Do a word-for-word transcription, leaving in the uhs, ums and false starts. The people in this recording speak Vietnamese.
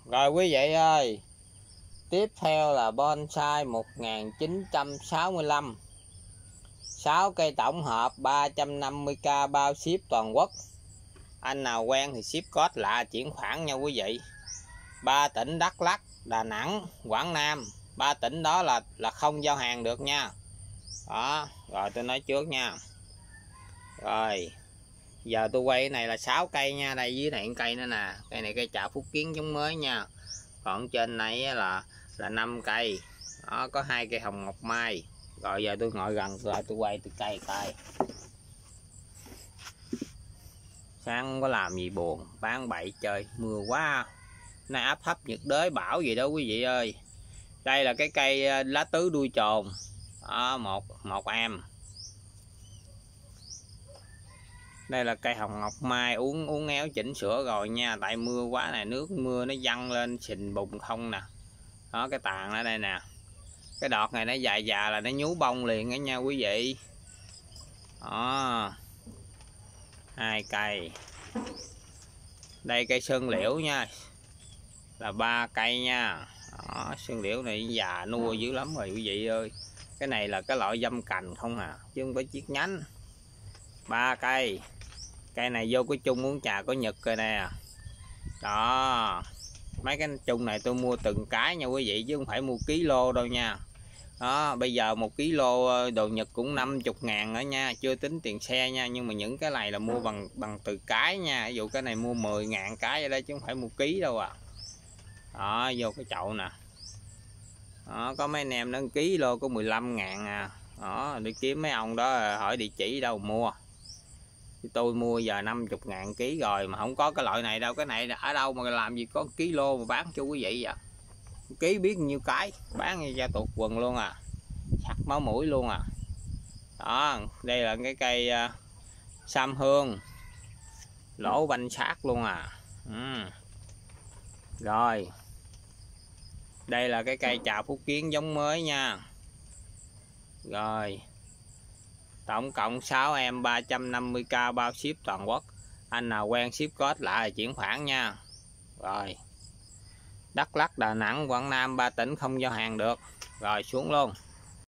Rồi quý vị ơi, tiếp theo là bonsai một nghìn chín trăm sáu mươi lăm, sáu cây tổng hợp ba trăm năm mươi k bao ship toàn quốc. Anh nào quen thì ship code lạ chuyển khoản nha quý vị. Ba tỉnh Đắk Lắk, Đà Nẵng, Quảng Nam, ba tỉnh đó là là không giao hàng được nha. Đó, rồi tôi nói trước nha. Rồi giờ tôi quay cái này là sáu cây nha, đây dưới này cây nữa nè, cây này cây Trà Phúc Kiến giống mới nha. Còn trên này là là năm cây. Đó, có hai cây hồng ngọc mai. Rồi giờ tôi ngồi gần lại tôi quay từ cây cây. Sáng không có làm gì buồn, bán bậy chơi, mưa quá. Nay áp thấp nhiệt đới bão gì đó quý vị ơi. Đây là cái cây lá tứ đuôi trồn. Đó, một một em. Đây là cây hồng ngọc mai uống uống éo chỉnh sửa rồi nha, tại mưa quá này, nước mưa nó văng lên xình bùng không nè. Đó, cái tàn ở đây nè. Cái đọt này nó dài dài là nó nhú bông liền đó nha quý vị. Đó, hai cây. Đây cây sơn liễu nha, là ba cây nha. Đó, sơn liễu này già nua dữ lắm rồi quý vị ơi. Cái này là cái loại dâm cành không à, chứ không phải chiết nhánh. Ba cây. Cây này vô cái chung uống trà có nhật rồi nè. Đó, mấy cái chung này tôi mua từng cái nha quý vị, chứ không phải mua ký lô đâu nha. Đó, bây giờ một ký lô đồ Nhật cũng năm mươi ngàn nữa nha, chưa tính tiền xe nha. Nhưng mà những cái này là mua bằng bằng từ cái nha. Ví dụ cái này mua mười ngàn cái ở đây chứ không phải mua ký đâu à. Đó, vô cái chậu nè. Đó, có mấy anh em nó ký lô có mười lăm ngàn à. Đó, đi kiếm mấy ông đó hỏi địa chỉ đâu mua. Tôi mua giờ năm mươi ngàn ký rồi mà không có cái loại này đâu. Cái này ở đâu mà làm gì có ký lô mà bán cho quý vị vậy. Ký biết nhiêu cái, bán như da tuột quần luôn à, sặc máu mũi luôn à. Đó, đây là cái cây uh, sam hương, lỗ banh sát luôn à. Ừ. Rồi, đây là cái cây Trà Phúc Kiến giống mới nha. Rồi, tổng cộng sáu em ba trăm năm mươi k bao ship toàn quốc. Anh nào quen ship code lại chuyển khoản nha. Rồi, Đắk Lắk, Đà Nẵng, Quảng Nam ba tỉnh không giao hàng được. Rồi xuống luôn.